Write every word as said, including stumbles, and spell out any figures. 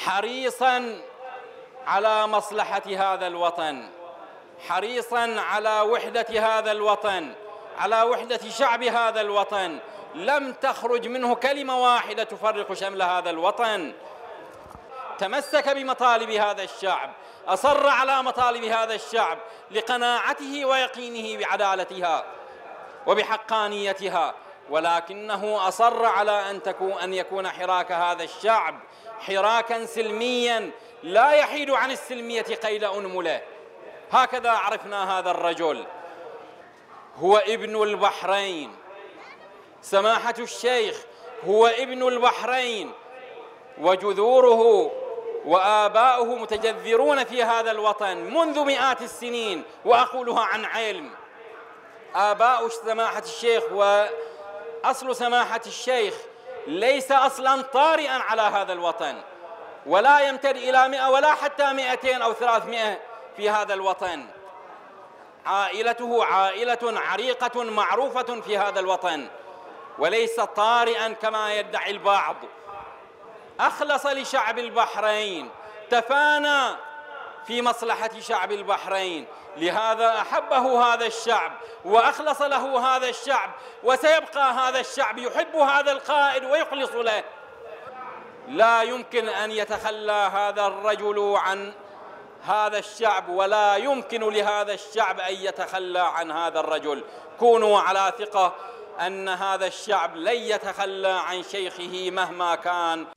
حريصا على مصلحة هذا الوطن، حريصا على وحدة هذا الوطن، على وحدة شعب هذا الوطن. لم تخرج منه كلمة واحدة تفرق شمل هذا الوطن. تمسك بمطالب هذا الشعب، أصر على مطالب هذا الشعب لقناعته ويقينه بعدالتها وبحقانيتها، ولكنه أصر على أن تكون أن يكون حراك هذا الشعب حراكا سلميا لا يحيد عن السلمية قيد أنملة. هكذا عرفنا هذا الرجل. هو ابن البحرين، سماحة الشيخ هو ابن البحرين، وجذوره وآباؤه متجذرون في هذا الوطن منذ مئات السنين، وأقولها عن علم. آباء سماحة الشيخ وأصل سماحة الشيخ ليس أصلا طارئا على هذا الوطن، ولا يمتد إلى مئة ولا حتى مئتين أو ثلاثمئة في هذا الوطن. عائلته عائلة عريقة معروفة في هذا الوطن، وليس طارئا كما يدعي البعض. أخلص لشعب البحرين، تفانى في مصلحة شعب البحرين، لهذا أحبه هذا الشعب وأخلص له هذا الشعب، وسيبقى هذا الشعب يحب هذا القائد ويخلص له. لا يمكن أن يتخلى هذا الرجل عن هذا الشعب، ولا يمكن لهذا الشعب أن يتخلى عن هذا الرجل. كونوا على ثقة أن هذا الشعب لن يتخلى عن شيخه مهما كان